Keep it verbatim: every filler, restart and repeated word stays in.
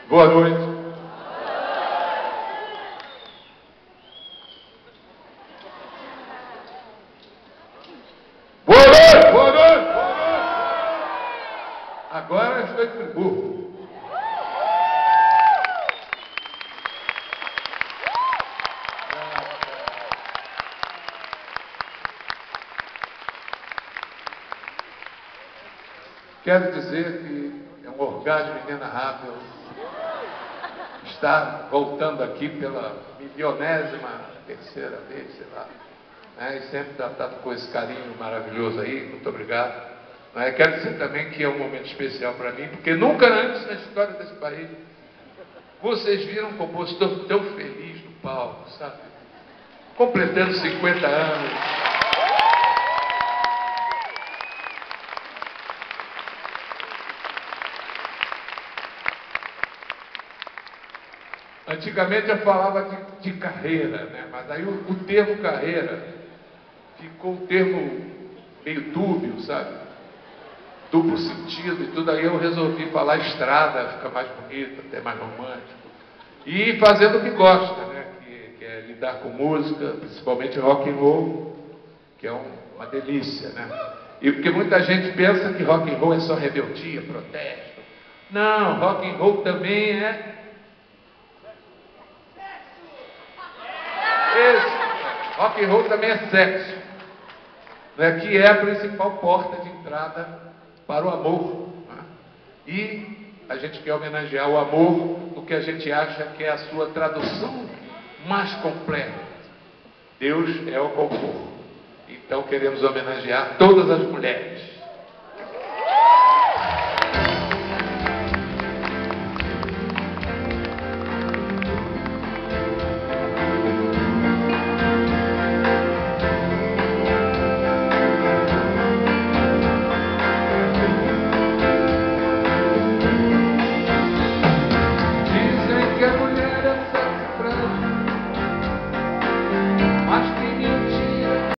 Boa noite. Boa noite, boa noite, boa noite. Agora estou em Friburgo. Quero dizer que é um orgasmo inenarrável estar voltando aqui pela milionésima terceira vez, sei lá, né? E sempre tratado com esse carinho maravilhoso aí, muito obrigado. Né? Quero dizer também que é um momento especial para mim, porque nunca antes na história desse país vocês viram um compositor tão feliz no palco, sabe? Completando cinquenta anos. Antigamente eu falava de, de carreira, né? Mas aí o, o termo carreira ficou um termo meio dúbio, sabe? Duplo sentido e tudo. Aí eu resolvi falar estrada, fica mais bonito, até mais romântico. E fazendo o que gosta, né? Que, que é lidar com música, principalmente rock and roll, que é um, uma delícia, né? E porque muita gente pensa que rock and roll é só rebeldia, protesto. Não, rock and roll também é Esse, rock and roll também é sexo, né, que é a principal porta de entrada para o amor, né? E a gente quer homenagear o amor no que a gente acha que é a sua tradução mais completa. Deus é o amor. Então queremos homenagear todas as mulheres.